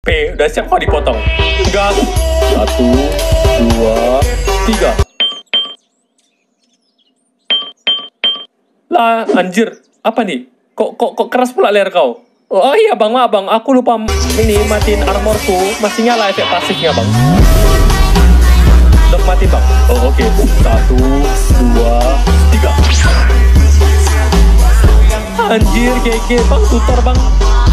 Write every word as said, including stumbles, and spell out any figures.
P, udah siap kok dipotong. Gas. Satu, dua, tiga. Lah, anjir. Apa nih? Kok kok kok keras pula leher kau? Oh iya bang, maaf bang. Aku lupa ini matiin armorku. Masih nyala efek pasifnya bang. Udah mati bang. Oh oke. Okay. Satu, dua, tiga. Anjir, G G bang, tutor bang.